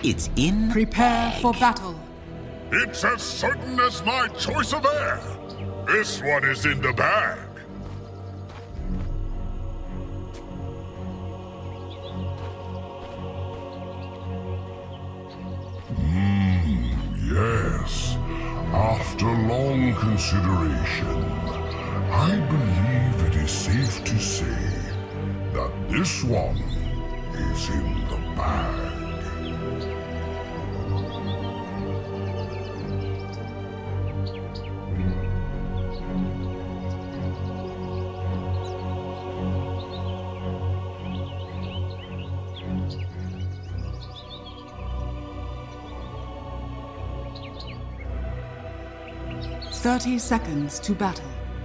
It's in. Prepare for battle. It's as certain as my choice of air. This one is in the bag. Yes. After long consideration, I believe it is safe to say that this one is in the bag. Thirty seconds to battle.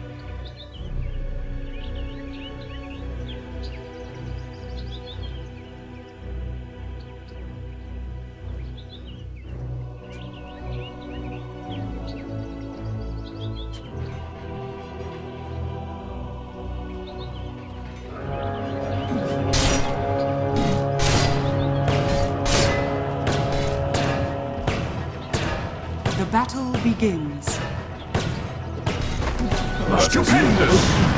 The battle begins. Stupendous!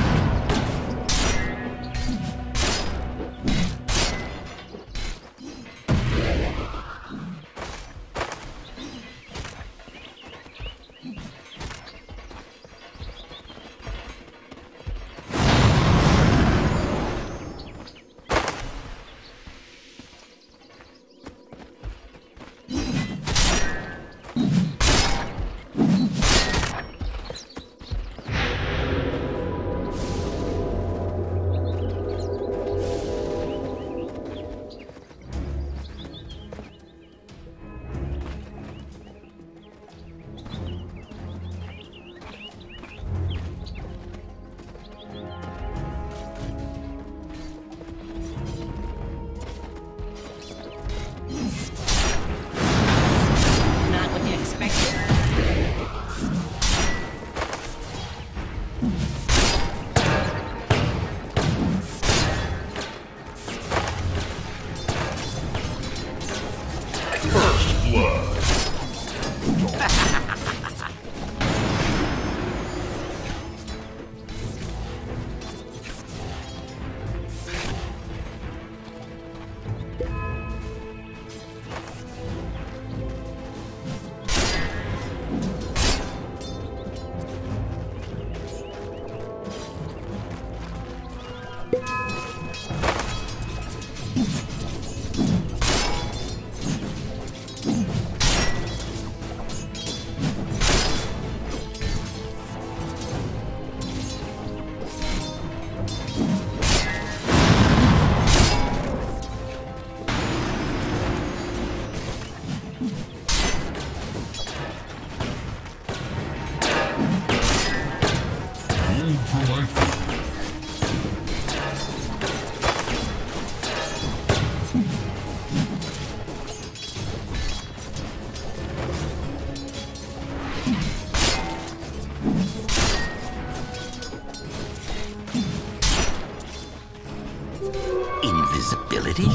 Invisibility?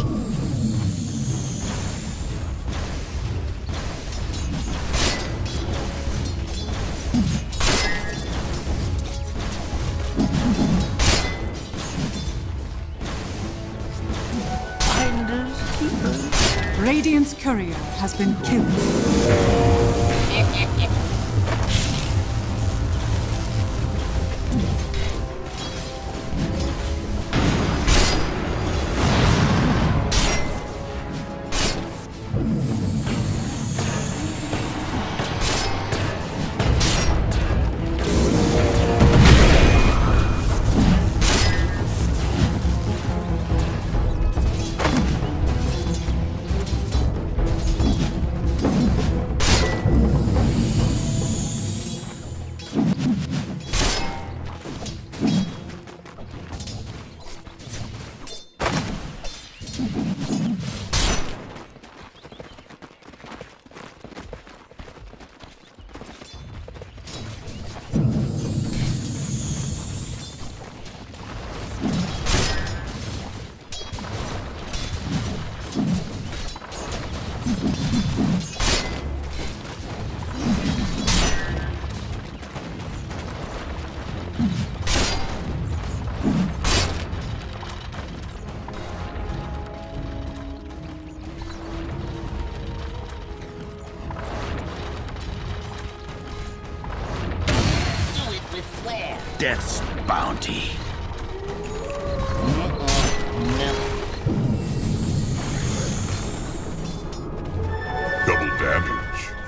Radiant's courier has been killed. Death's bounty. Double damage.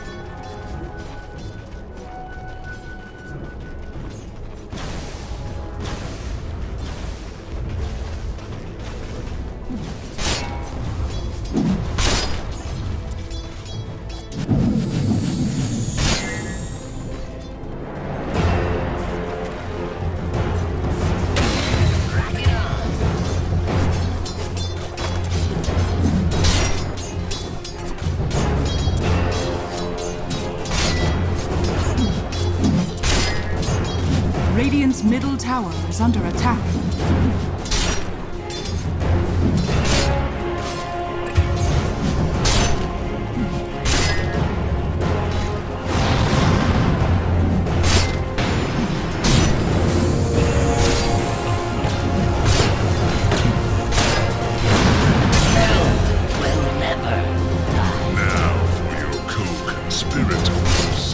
Radiant's middle tower is under attack. Now for your co-conspirators.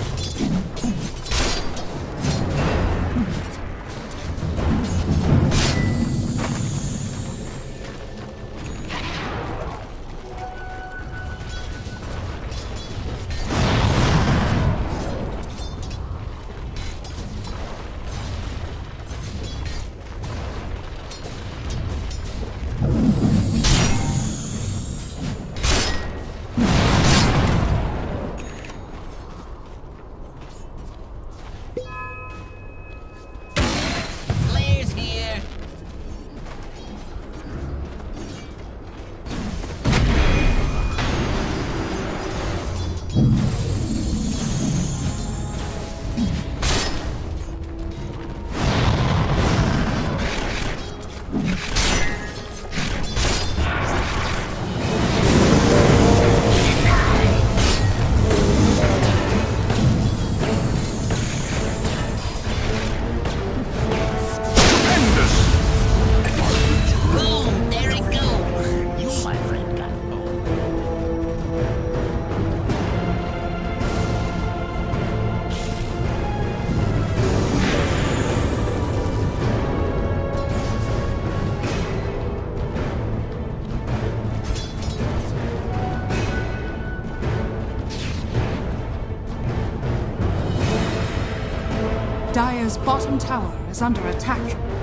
Dire's bottom tower is under attack.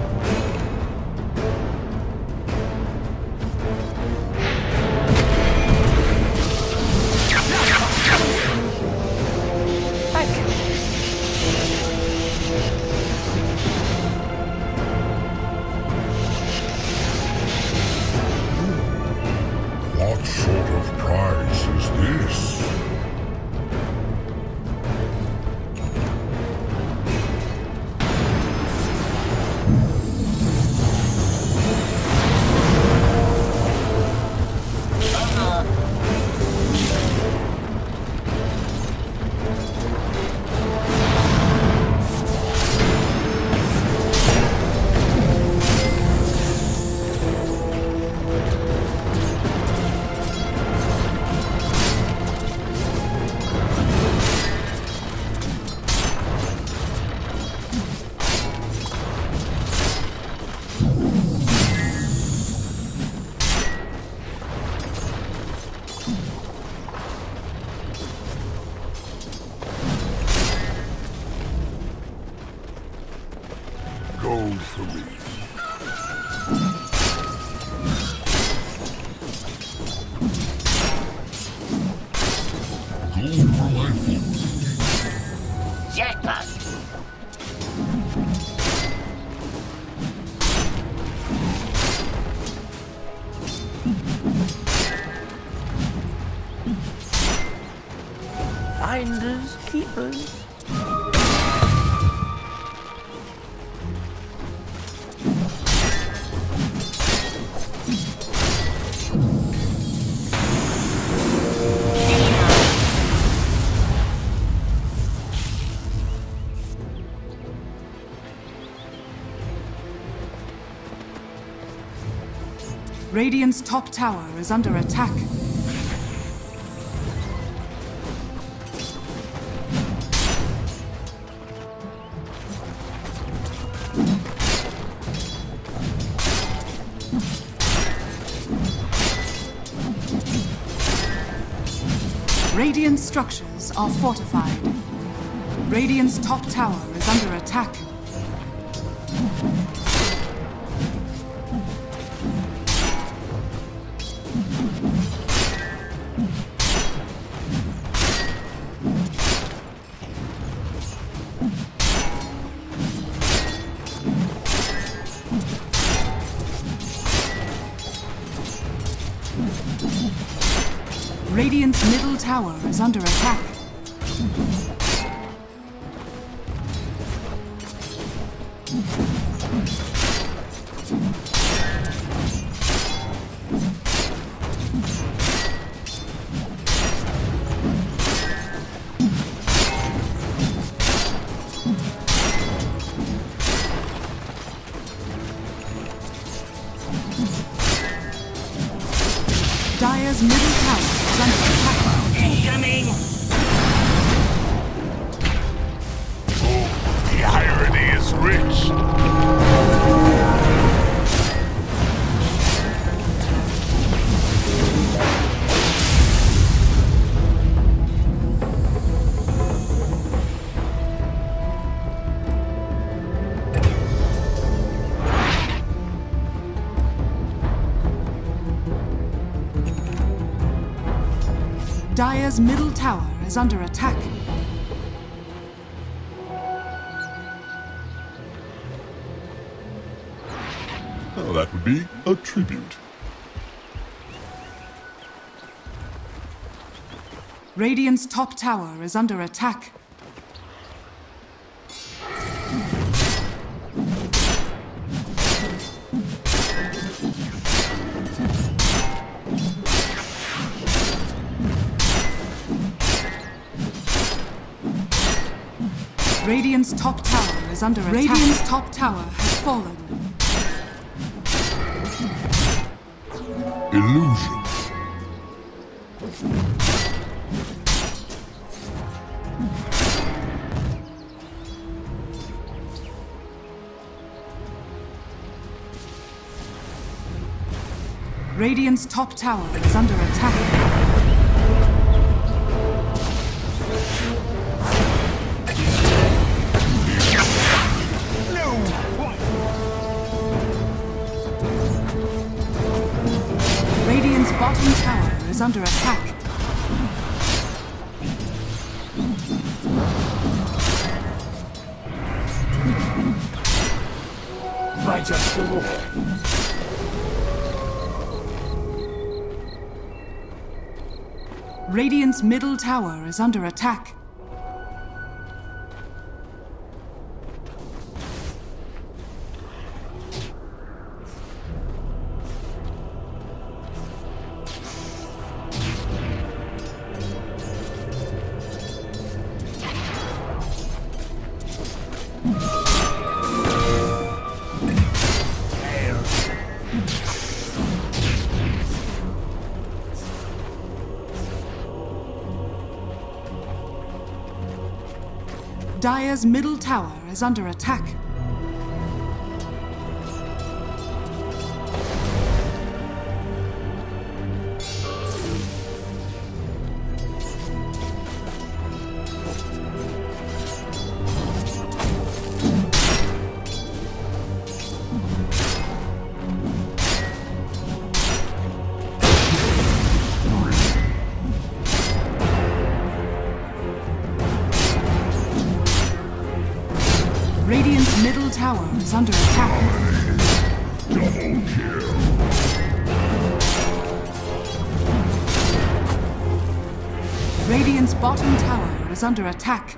What sort of prize is this? Gold for me. Gold for my food. Jackpot. Finders, keepers. Radiant's top tower is under attack. Radiant structures are fortified. Radiant's top tower is under attack. Radiant's middle tower is under attack. Dire's middle tower is under attack. Incoming! Oh, the irony is rich. Dire's middle tower is under attack. Oh, that would be a tribute. Radiant's top tower is under attack. Radiant's top tower is under attack. Radiant's top tower has fallen. Illusion. Radiant's top tower is under attack. Radiant's bottom tower is under attack. By just the Lord. Radiant's middle tower is under attack. Dire's middle tower is under attack. Radiant's middle tower is under attack. Double kill. Radiant's bottom tower is under attack.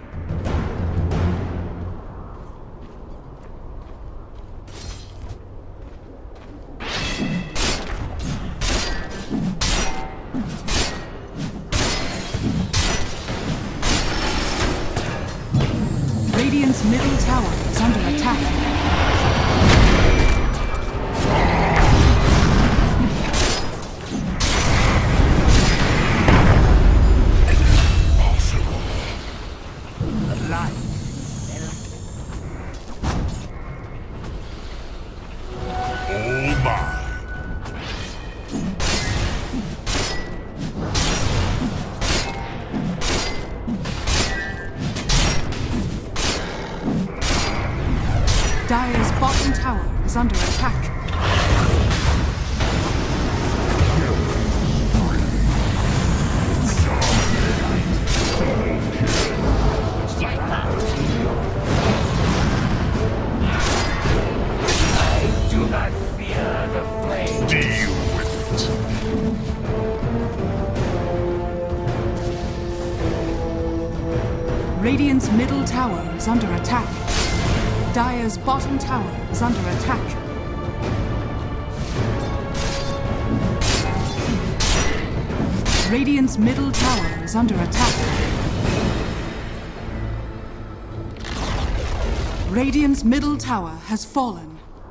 Radiant's middle tower is under attack. Dire's bottom tower is under attack. I do not fear the flame. Deal with it. Radiant's middle tower is under attack. Dire's bottom tower is under attack. Radiant's middle tower is under attack. Radiant's middle tower has fallen.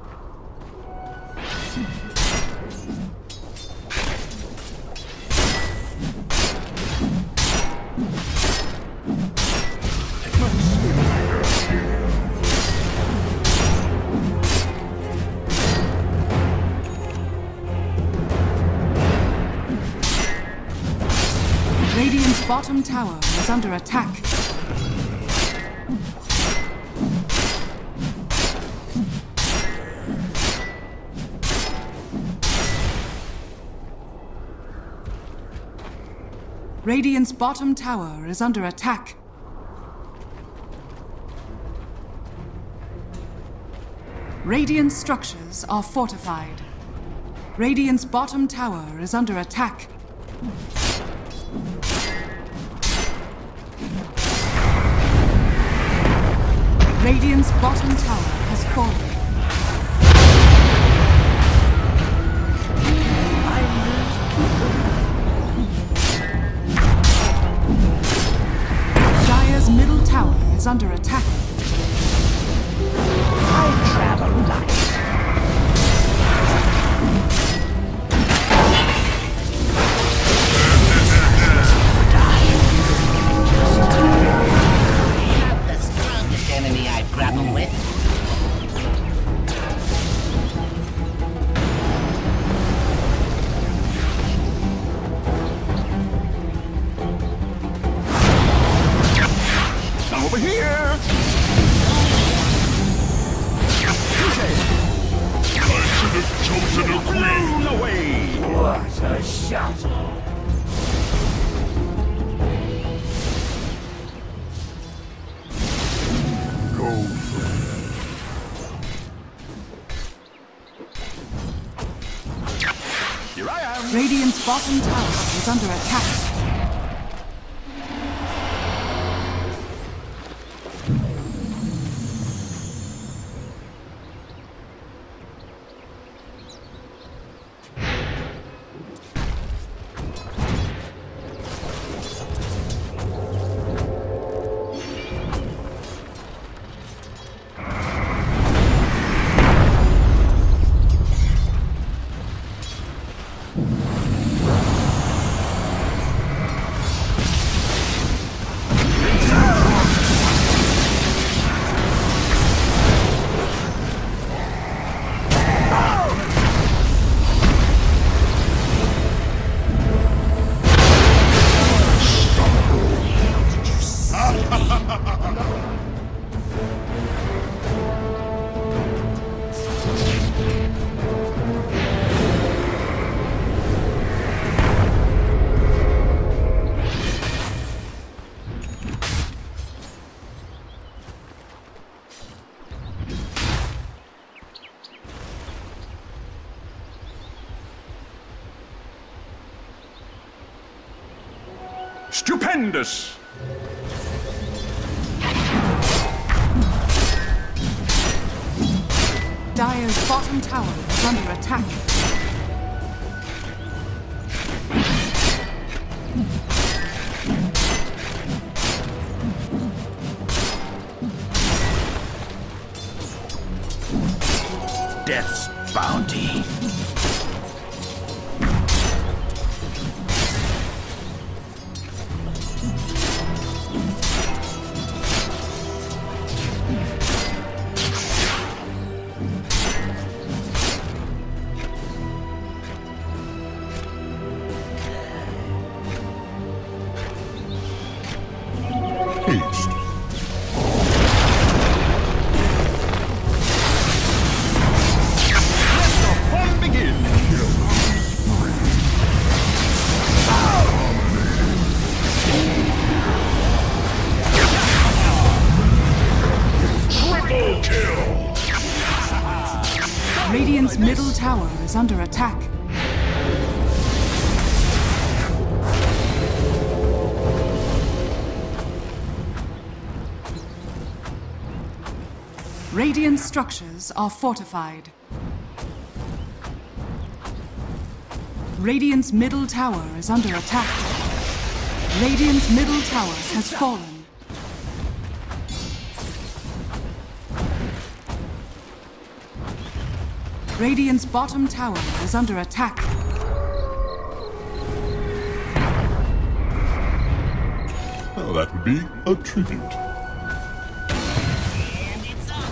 Radiant's bottom tower is under attack. Radiant's bottom tower is under attack. Radiant structures are fortified. Radiant's bottom tower is under attack. Radiant's bottom tower has fallen. Dire's middle tower is under attack. I travel light. Not the strongest enemy I grapple with. Over here! I should have chosen a queen. Blown away! What a shot! Go for it. Here I am! Radiant's bottom tower is under attack. Stupendous! Dire's bottom tower is under attack. Death's bounty. Haste. Double kill! Radiant's middle tower is under attack. Radiant structures are fortified. Radiant's middle tower is under attack. Radiant's middle tower has fallen. Radiant's bottom tower is under attack. Well, that would be a tribute. And it's up.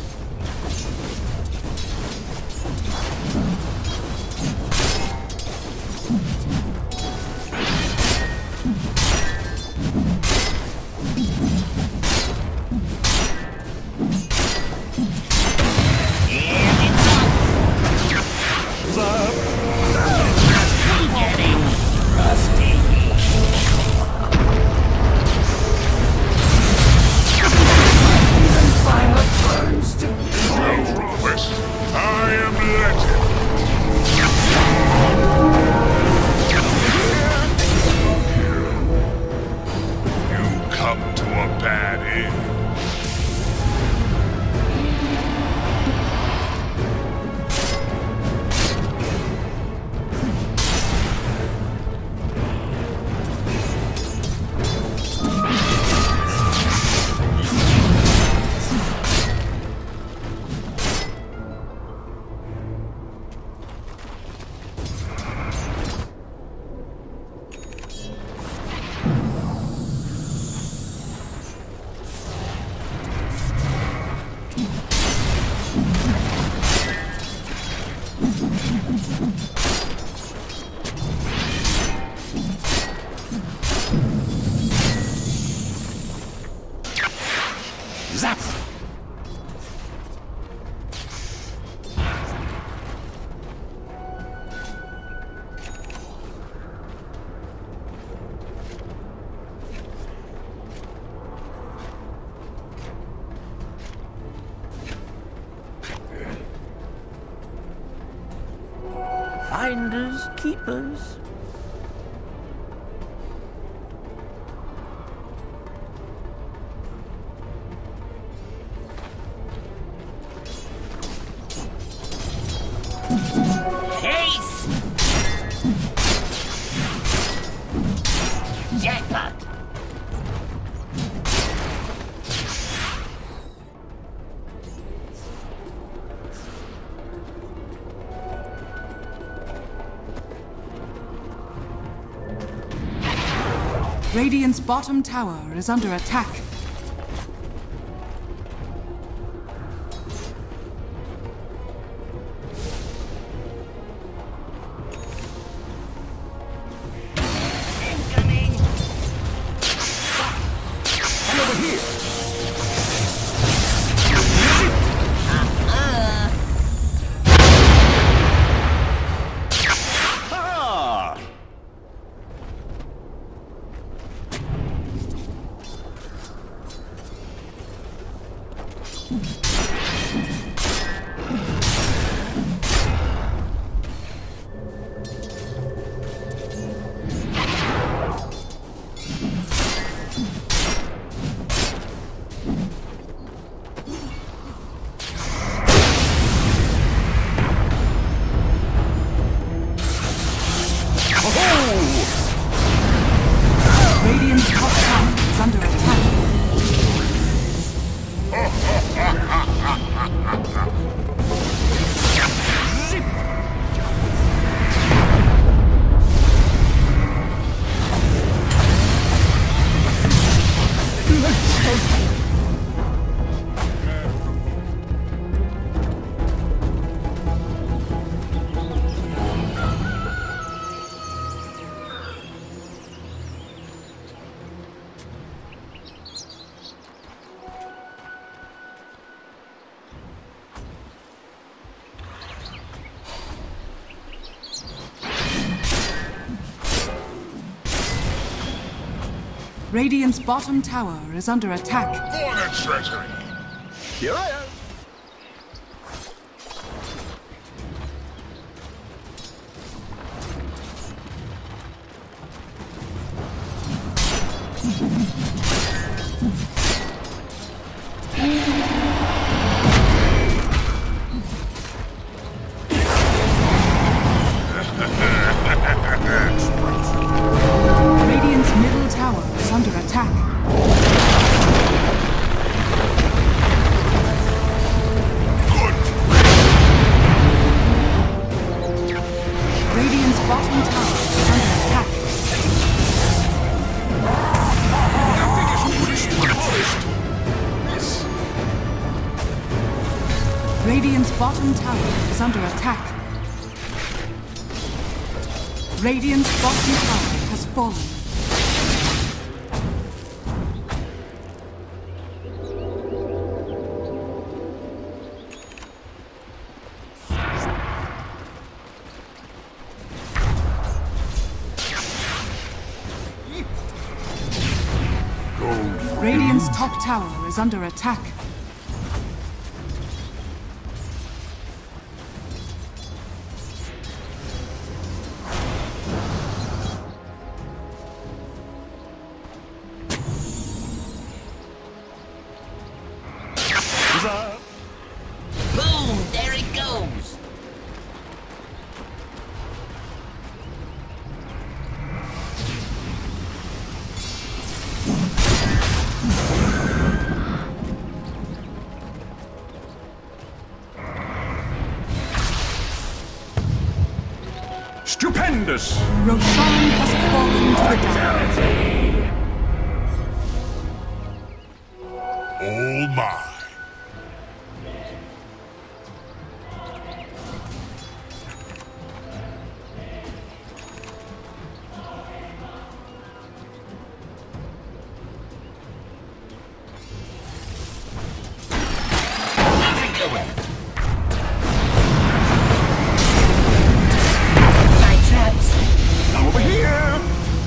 Zap! Finders, keepers. Case! Jackpot! Radiant's bottom tower is under attack. Incoming! And over here! Ah! Radiant's top tower is under attack. Radiant's bottom tower is under attack. For the treasury! Here I am. Radiant's middle tower is under attack. Radiant's bottom tower is under attack. Radiant's bottom tower is under attack. Radiant's bottom tower has fallen. Radiant's top tower is under attack. Boom! There it goes! Stupendous! Roshan has fallen to the dark. All mine. My traps! Over here!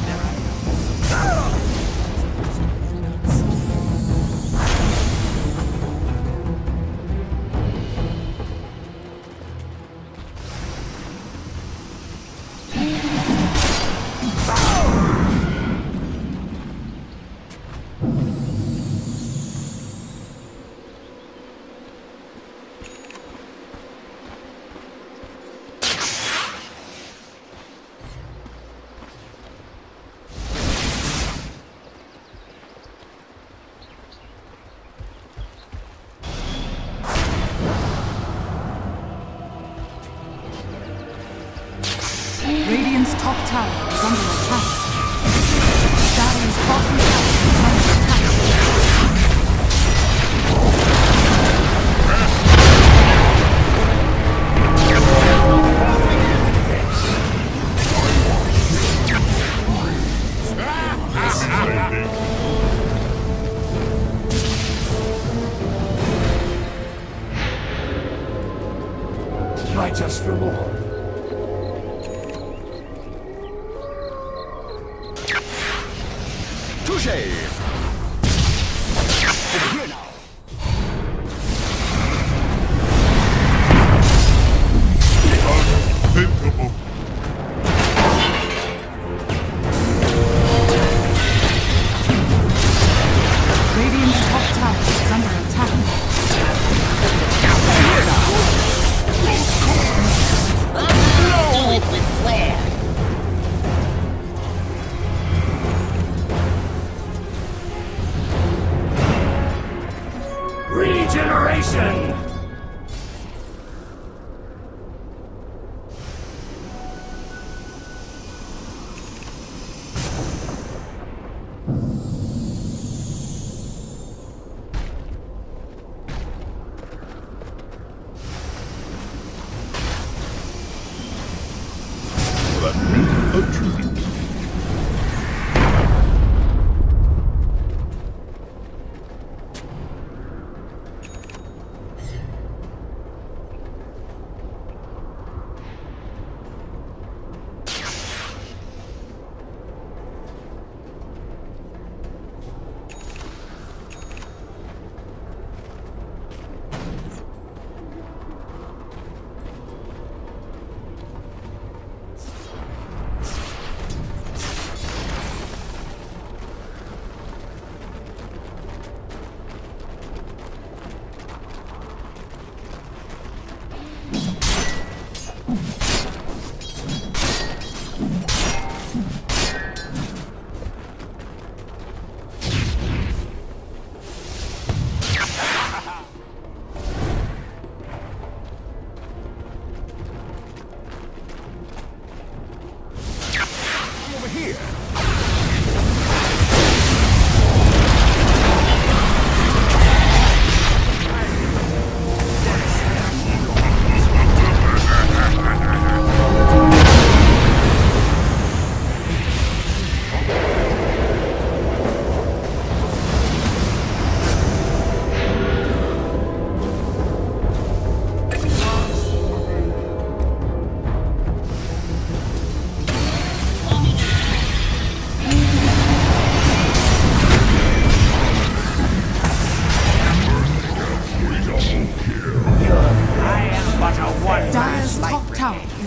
Radiant's top tower is under attack. Dire's bottom tower is under attack. Righteous reward. Touché! Over here now. Unthinkable. Radiant's top tower is under attack. Do it with flair! Regeneration! That means a treat.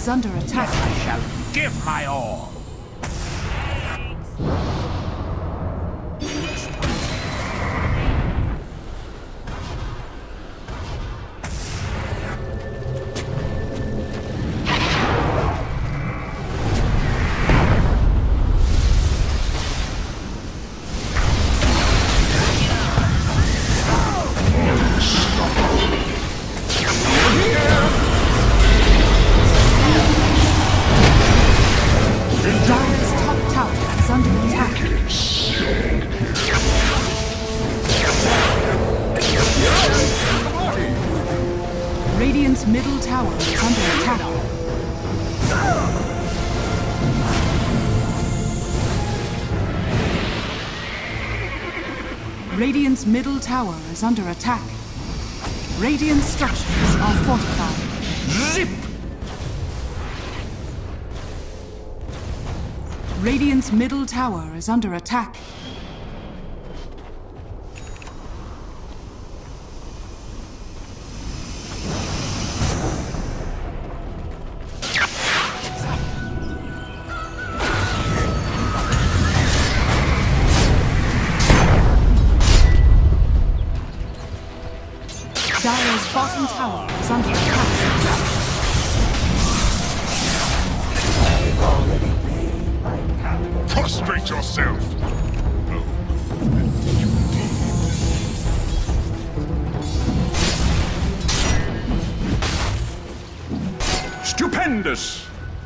under attack. I shall give my all. Dire's top tower is under attack. Radiant's middle tower is under attack. Radiant's middle tower is under attack. Radiant structures are fortified. Zip! Radiant's middle tower is under attack. Dire's bottom tower is under attack. Prostrate yourself! Stupendous!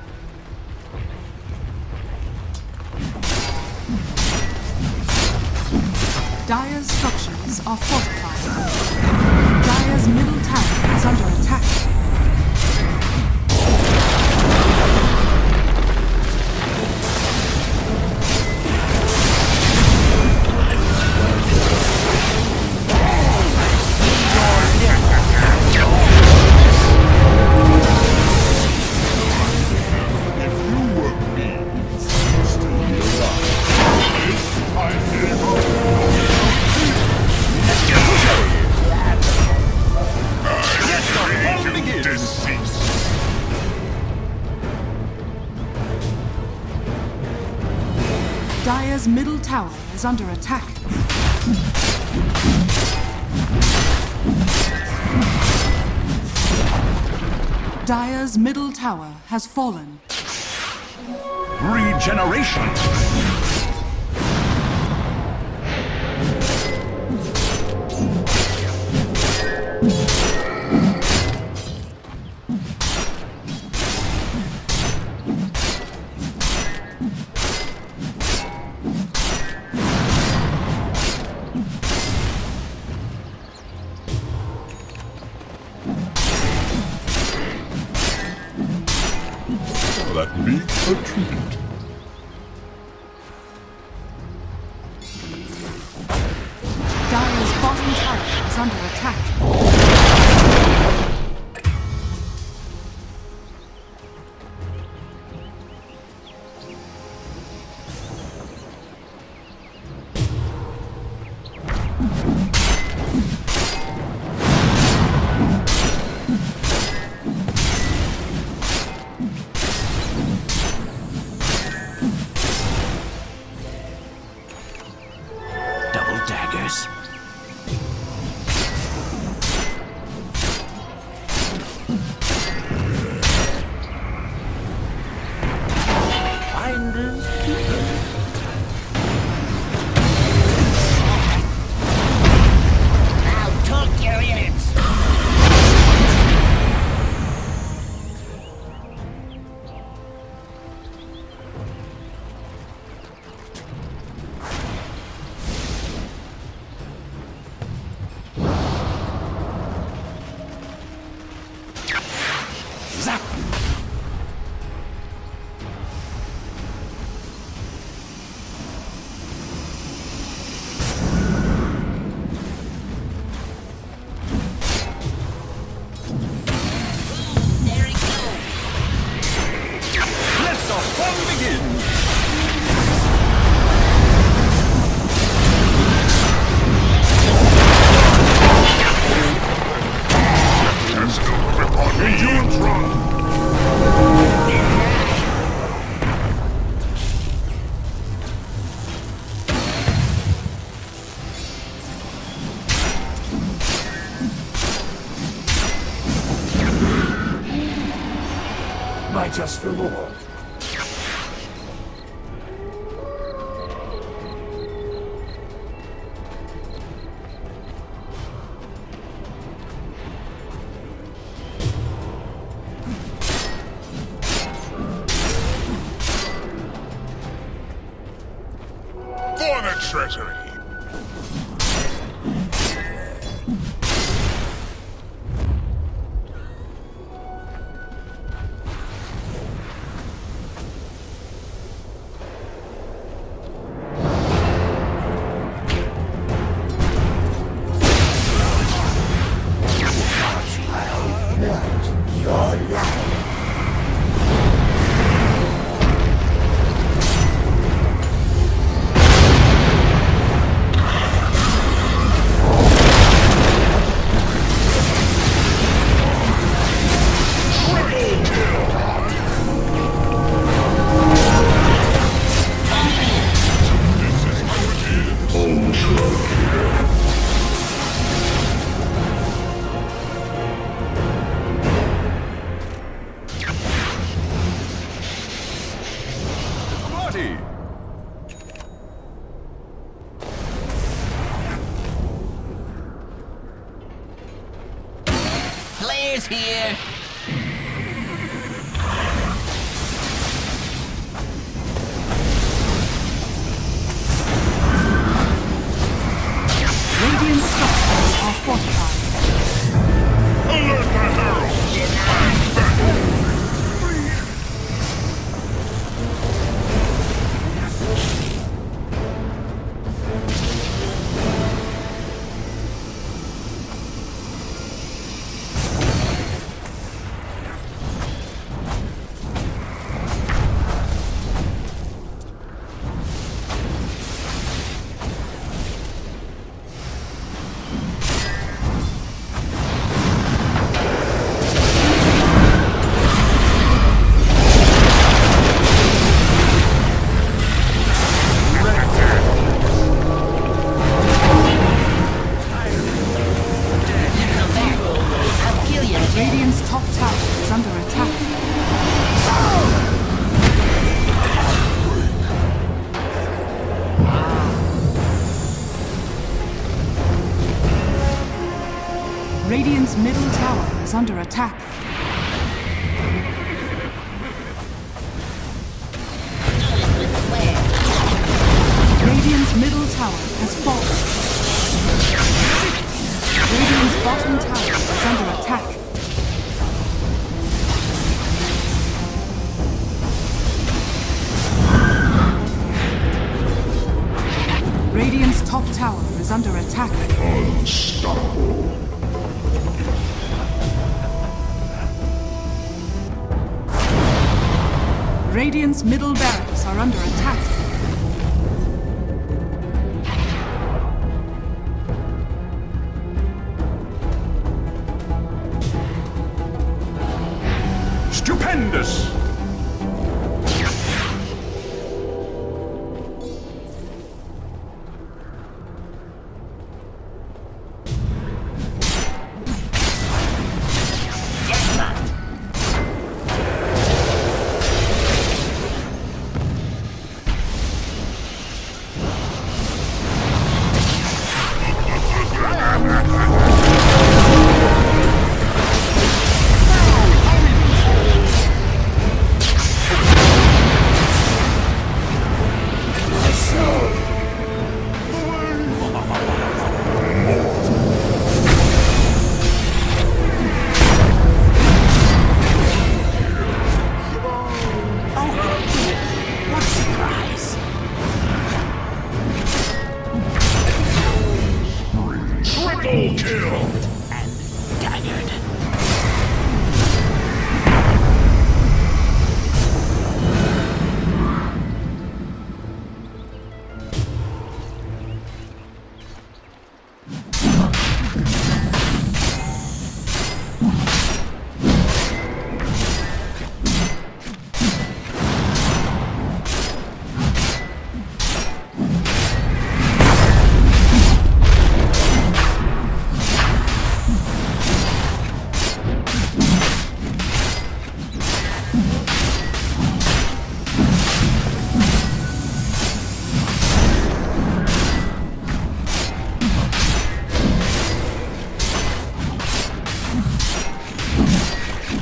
Dire's structures are fortified. Dire's middle tower is under attack. Dire's middle tower is under attack. Dire's middle tower has fallen. Regeneration! That makes a treat. Dire's bottom tower is under attack. my just reward. For the treasury! Players here! Radiant structures are fortified. Alert the heralds of my battle! Radiant's top tower is under attack. Radiant's middle tower is under attack. Radiant's middle tower has fallen. Radiant's bottom tower is under attack. Radiant's top tower is under attack. Unstoppable. Radiant's middle barracks are under attack. Stupendous!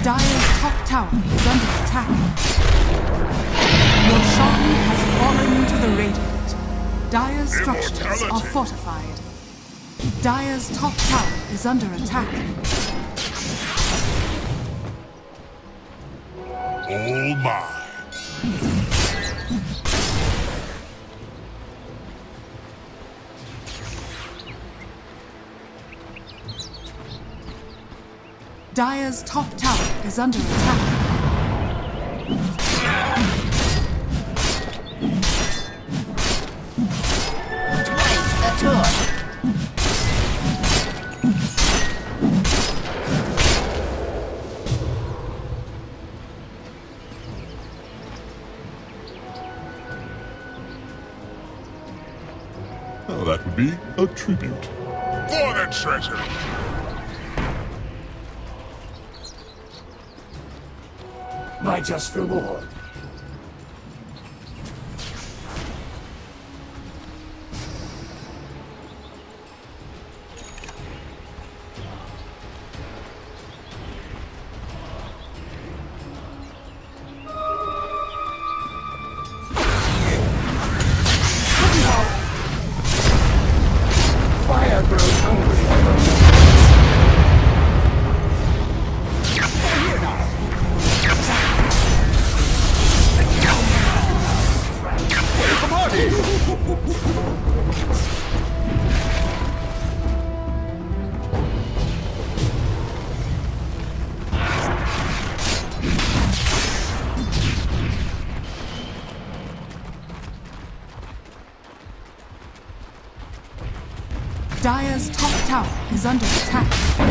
Dire's top tower is under attack. Your shrine has fallen to the Radiant. Dire's structures are fortified. Dire's top tower is under attack. All mine. Dire's top tower is under attack. Twice the torch. Oh, that would be a tribute. For the treasure! My just reward. Fire grows hungry for Dire's top tower is under attack.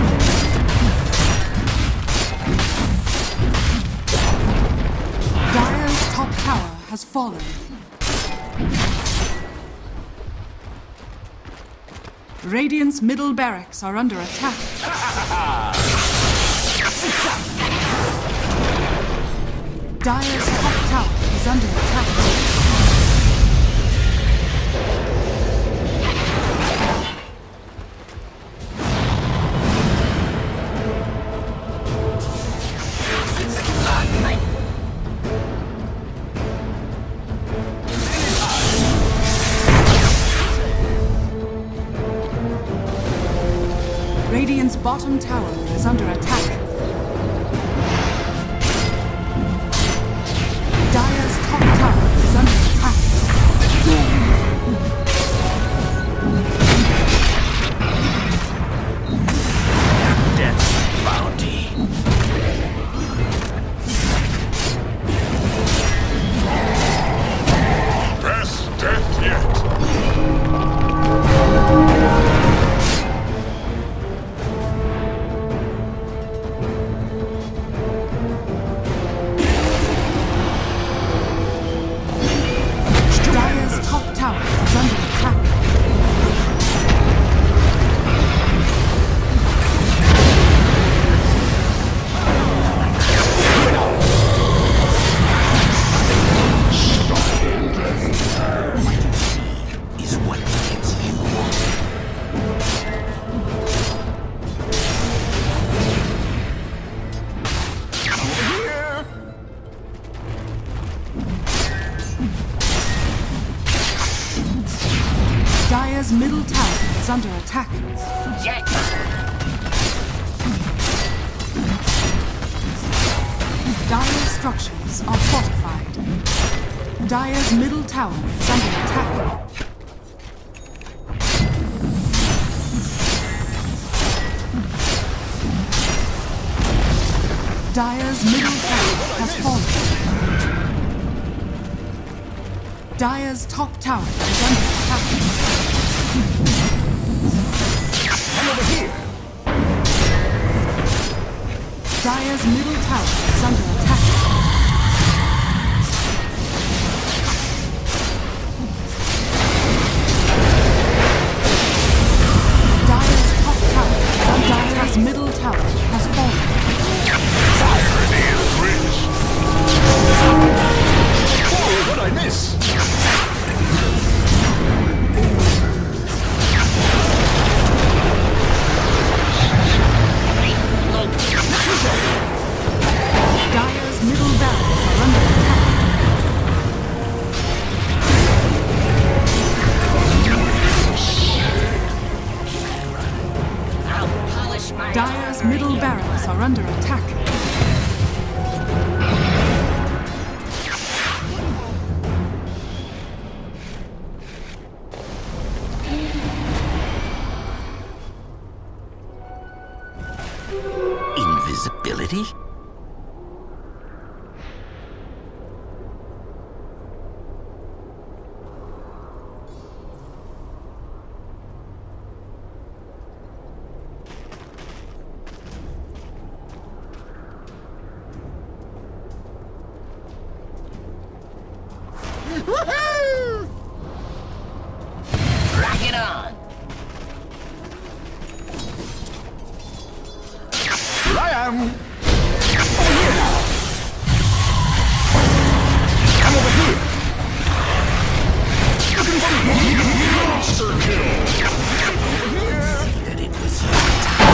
Dire's top tower has fallen. Radiant's middle barracks are under attack. Dire's top tower is under attack. Radiant's bottom tower is under attack. Dire's top tower is under attack. Death's bounty. Best death yet! Dire's top tower is under attack. Is what gets you. Dire's middle tower is under attack. Jet. Dire's structures are fortified. Dire's middle tower is under attack. Dire's middle tower has fallen. Dire's top tower is under attack. I'm over here. Dire's middle tower is under attack. Dire's top tower is under attack. Dire's middle tower has fallen. Irony is rich! Oh, what'd I miss? middle barracks are under attack. Invisibility? Woohoo! Rock it on! Here I am! Over here now! I'm over here! Looking for me! Monster kill! See that it was your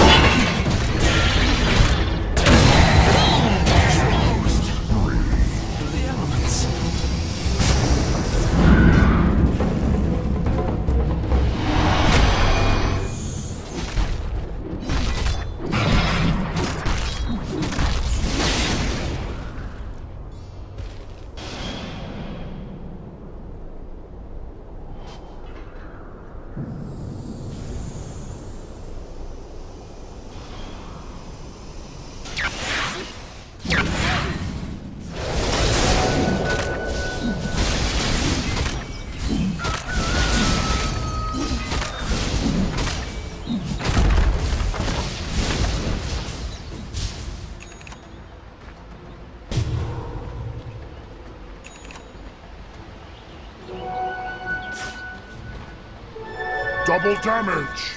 time. The elements. Double damage!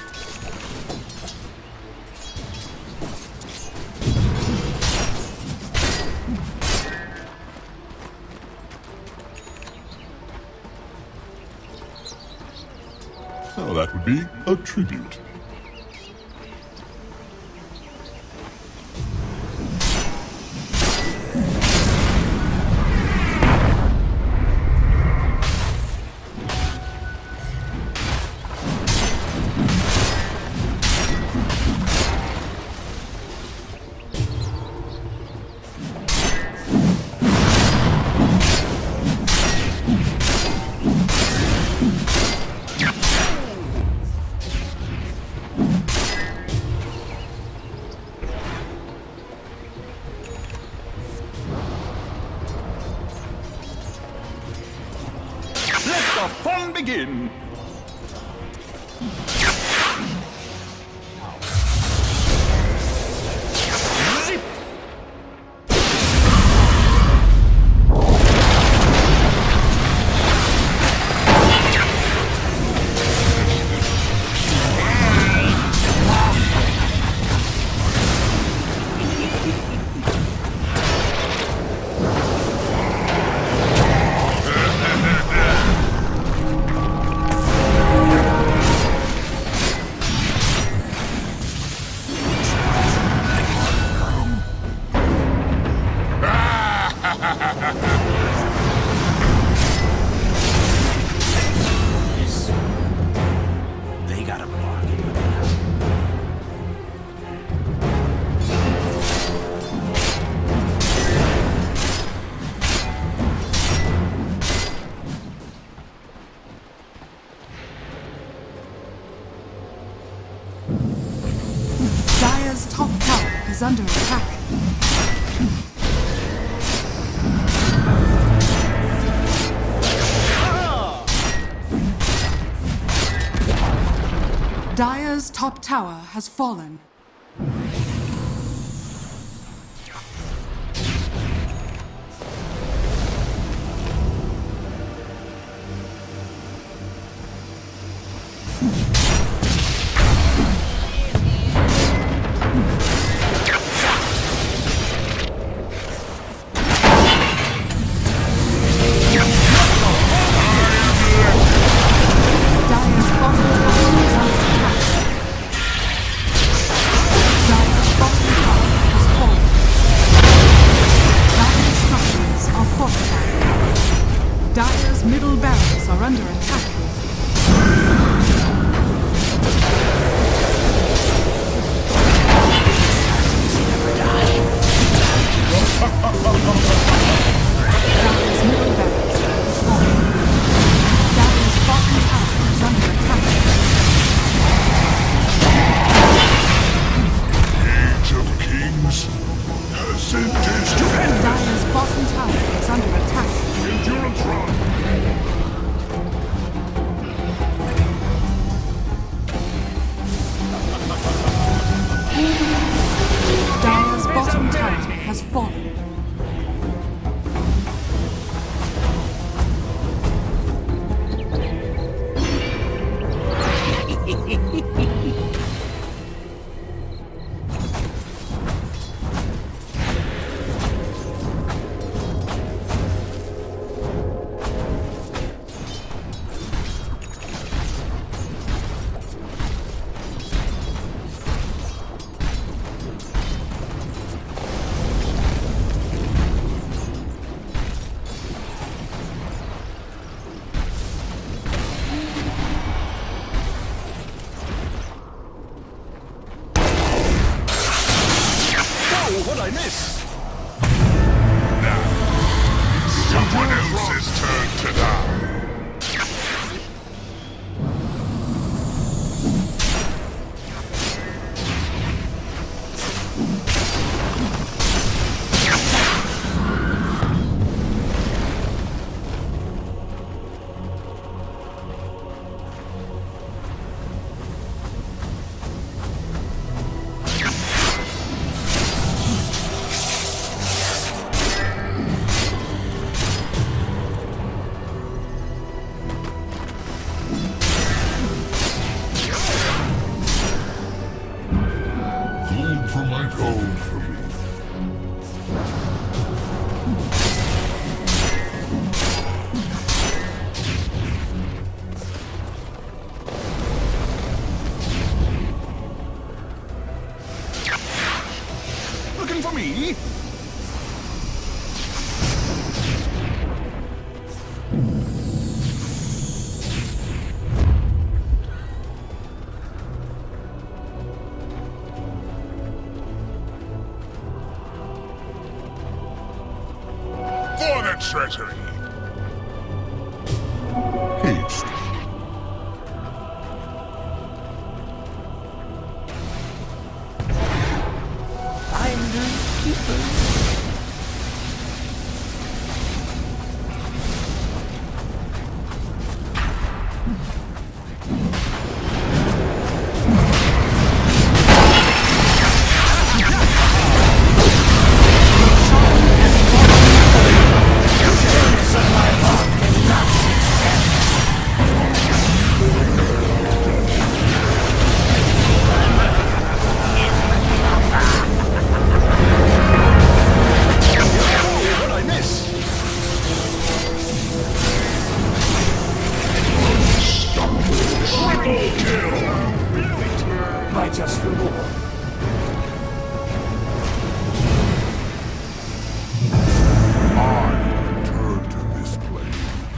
Oh, that would be a tribute. The fun begin! Zip! They got a bargain with me. Dire's top tower is under attack. Dire's top tower has fallen. Dire's bottom tower is under attack. Nothing for me. For the treasury. Haste. My just reward. I return to this place.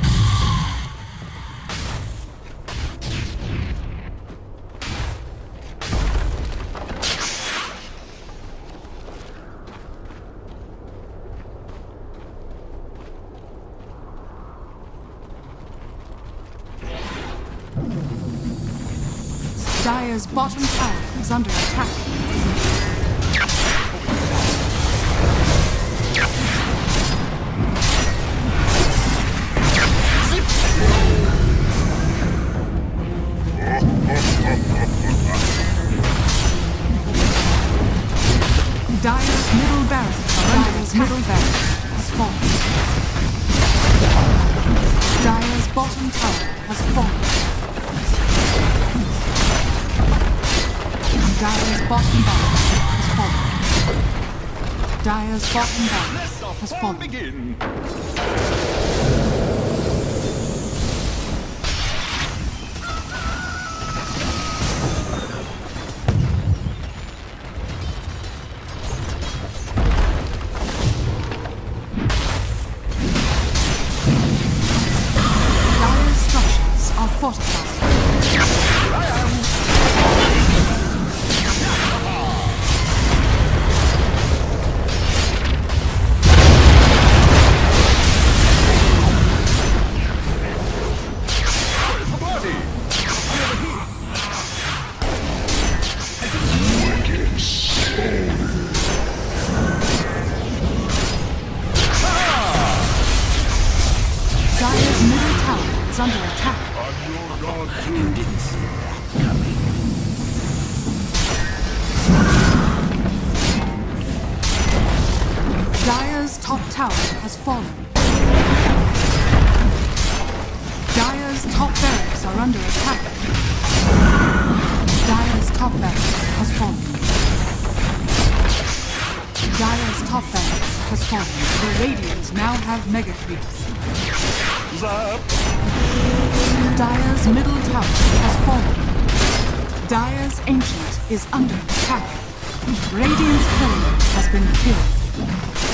Dire's bottom tower is under attack. Dire's middle barracks has fallen. Dire's bottom tower has fallen. Dire's bottom barracks has fallen. Dire's bottom barracks has fallen. Begin. Dire's structures are fortified. Dire's middle tower is under attack. You didn't see that coming. Dire's top tower has fallen. Dire's top barracks are under attack. Dire's top barracks has fallen. Dire's top barracks has fallen. The Radiant now have mega creeps. Dire's middle tower has fallen. Dire's ancient is under attack. Radiant's courier has been killed.